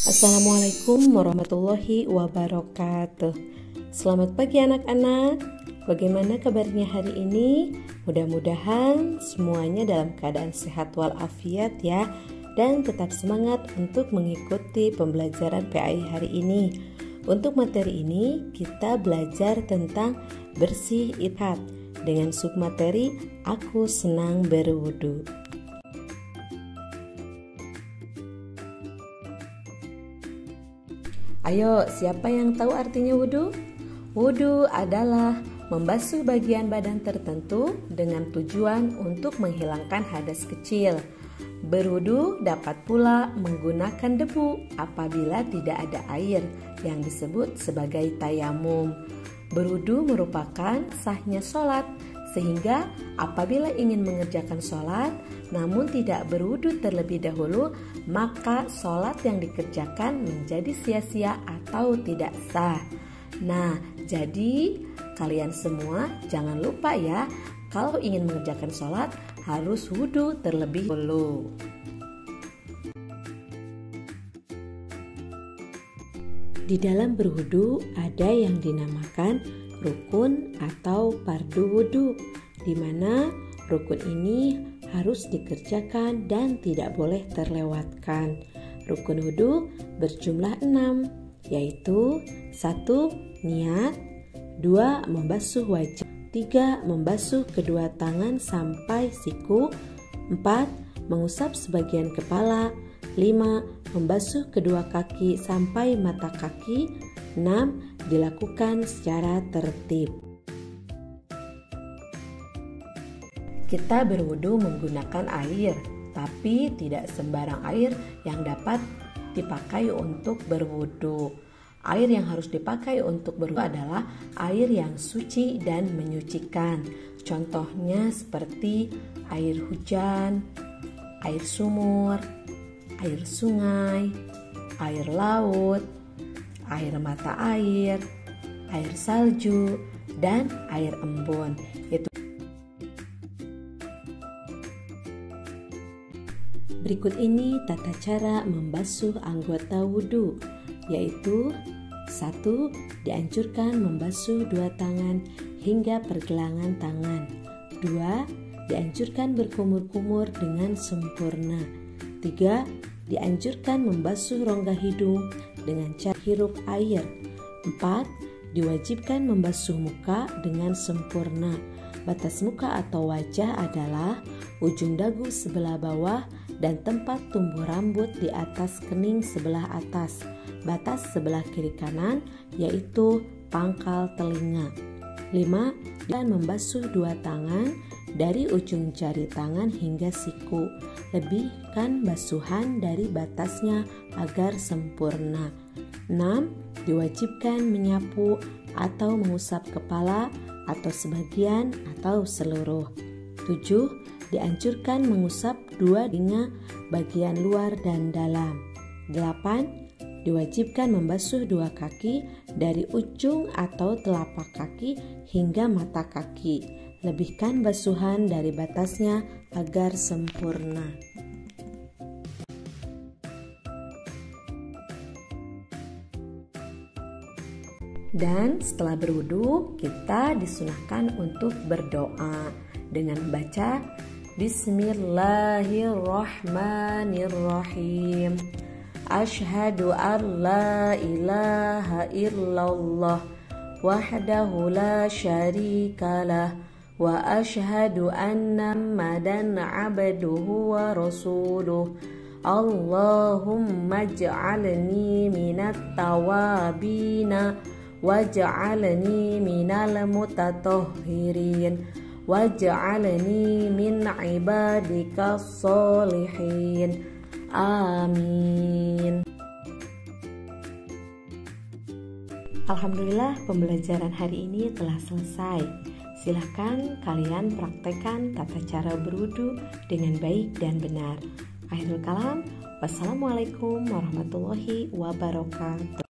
Assalamualaikum warahmatullahi wabarakatuh. Selamat pagi anak-anak. Bagaimana kabarnya hari ini? Mudah-mudahan semuanya dalam keadaan sehat walafiat ya, dan tetap semangat untuk mengikuti pembelajaran PAI hari ini. Untuk materi ini kita belajar tentang bersih idhat dengan submateri Aku Senang Berwudu. Ayo, siapa yang tahu artinya wudhu? Wudhu adalah membasuh bagian badan tertentu dengan tujuan untuk menghilangkan hadas kecil. Berwudhu dapat pula menggunakan debu apabila tidak ada air yang disebut sebagai tayamum. Berwudhu merupakan sahnya sholat, sehingga apabila ingin mengerjakan sholat namun tidak berwudu terlebih dahulu, maka sholat yang dikerjakan menjadi sia-sia atau tidak sah. Nah, jadi kalian semua jangan lupa ya, kalau ingin mengerjakan sholat harus wudu terlebih dahulu. Di dalam berwudu ada yang dinamakan rukun atau fardu wudu, di mana rukun ini harus dikerjakan dan tidak boleh terlewatkan. Rukun wudu berjumlah 6, yaitu 1. Niat, 2. Membasuh wajah, 3. Membasuh kedua tangan sampai siku, 4. Mengusap sebagian kepala, 5. Membasuh kedua kaki sampai mata kaki, 6. Dilakukan secara tertib. Kita berwudu menggunakan air, tapi tidak sembarang air yang dapat dipakai untuk berwudu. Air yang harus dipakai untuk berwudu adalah air yang suci dan menyucikan. Contohnya seperti air hujan, air sumur, air sungai, air laut, air mata air, air salju, dan air embun. Berikut ini tata cara membasuh anggota wudhu, yaitu 1. Dianjurkan membasuh 2 tangan hingga pergelangan tangan. 2. Dianjurkan berkumur-kumur dengan sempurna. 3. Dianjurkan membasuh rongga hidung dengan cara hirup air. 4. Diwajibkan membasuh muka dengan sempurna. Batas muka atau wajah adalah ujung dagu sebelah bawah dan tempat tumbuh rambut di atas kening sebelah atas. Batas sebelah kiri kanan yaitu pangkal telinga. 5. Dan membasuh 2 tangan dari ujung jari tangan hingga siku. Lebihkan basuhan dari batasnya agar sempurna. 6. Diwajibkan menyapu atau mengusap kepala atau sebagian atau seluruh. 7. Dianjurkan mengusap 2 telinga bagian luar dan dalam. 8. Diwajibkan membasuh 2 kaki dari ujung atau telapak kaki hingga mata kaki. Lebihkan basuhan dari batasnya agar sempurna. Dan setelah berwudu, kita disunahkan untuk berdoa dengan membaca Bismillahirrahmanirrahim. Asyhadu an la ilaha illallah wahdahu la syarikalah wa asyhadu anna Muhammadan abduhu wa rasuluh. Allahumma ij'alni minat tawabina waj'alni minal mutatahhirin waj'alni min ibadikas sholihin. Amin. Alhamdulillah, pembelajaran hari ini telah selesai. Silahkan kalian praktekkan tata cara berwudu dengan baik dan benar. Akhirul kalam, wassalamualaikum warahmatullahi wabarakatuh.